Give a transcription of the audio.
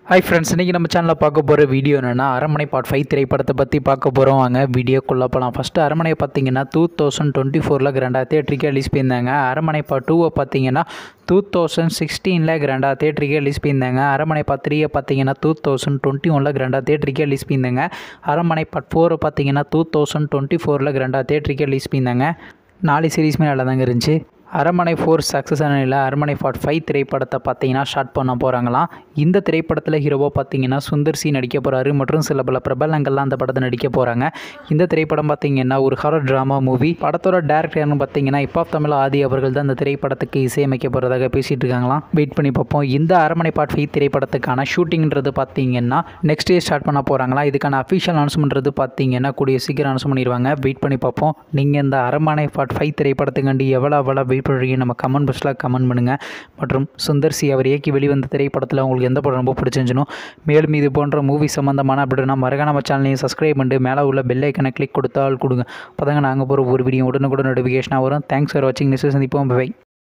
Hi friends, இன்றைக்கி நம்ம சேனலில் பார்க்க போகிற வீடியோ என்னென்னா அரண்மனை பார்ட் 5 திரைப்படத்தை பற்றி பார்க்க போகிறோம். வாங்க வீடியோக்குள்ளே போகலாம். ஃபஸ்ட்டு அரண்மனை பார்த்தீங்கன்னா 2024 கிராண்டாக தேட்டருக்கு ரிலீஸ் பண்ணியிருந்தாங்க. அரண்மனை பார்ட் 2 பார்த்தீங்கன்னா 2016 கிராண்டாக தேட்டருக்கு ரிலீஸ் பண்ணியிருந்தாங்க. அரண்மனை பார்ட் 3 பார்த்தீங்கன்னா 2021 கிராண்டாக தேட்டருக்கு ரிலீஸ் பண்ணியிருந்தாங்க. அரண்மனை பார்ட் 4 பார்த்தீங்கன்னா 2024 கிராண்டாக தேட்டருக்கு ரிலீஸ் பண்ணியிருந்தாங்க. 4 சீரீஸுமே நல்லா தாங்க இருந்துச்சு. அரண்மனை 4 சக்ஸஸ் ஆனதில் அரண்மனை பார்ட் 5 திரைப்படத்தை பார்த்தீங்கன்னா ஸ்டார்ட் பண்ண போகிறாங்களாம். இந்த திரைப்படத்தில் ஹீரோவாக பார்த்தீங்கன்னா சுந்தர் சி நடிக்க போகிறாரு மற்றும் சில பல பிரபலங்கள்லாம் அந்த படத்தை நடிக்க போகிறாங்க. இந்த திரைப்படம் பார்த்தீங்கன்னா ஒரு ஹாரர் ட்ராமா மூவி. படத்தோட டேரக்டர்னு பார்த்தீங்கன்னா இப்போ தமிழ் ஆதி அவர்கள் தான் இந்த திரைப்படத்துக்கு இசையமைக்க போகிறதாக பேசிகிட்டு இருக்காங்களாம். வெயிட் பண்ணி பார்ப்போம். இந்த அரண்மனை பார்ட் 5 திரைப்படத்துக்கான ஷூட்டிங்கிறது பார்த்தீங்கன்னா நெக்ஸ்ட் டே ஸ்டார்ட் பண்ண போகிறாங்களா. இதுக்கான அஃபிஷியல் அனௌன்ஸ்மெண்ட்றது பார்த்தீங்கன்னா கூடிய சீக்கிரம் அனௌன்ஸ் பண்ணிடுவாங்க. வெயிட் பண்ணி பார்ப்போம். நீங்கள் இந்த அரண்மனை பார்ட் 5 திரைப்படத்துக்காண்டி எவ்வளோ வெயிட் பண்ணுறீங்க நம்ம கமெண்ட் பாக்ஸில் கமெண்ட் பண்ணுங்கள். மற்றும் சுந்தர் சி அவர் இயக்கி வெளிவந்த திரைப்படத்தில் உங்களுக்கு எந்த படம் ரொம்ப பிடிச்சிருந்துச்சுனோ, மேலும் இது போன்ற மூவி சம்மந்தமான அப்படின்னா மறக்காம நம்ம சேனலையும் சப்ஸ்கிரைப் பண்ணிட்டு மேலே உள்ள பெல் ஐக்கனை கிளிக் கொடுத்தால் கொடுங்க. அப்போ தாங்க நாங்கள் போகிற ஒரு வீடியோ உடனுக்குடன் நோட்டிஃபிகேஷனாக வரும். தேங்க்ஸ் ஃபார் வாட்சிங். நெக்ஸ்ட் சந்திப்போம். பை.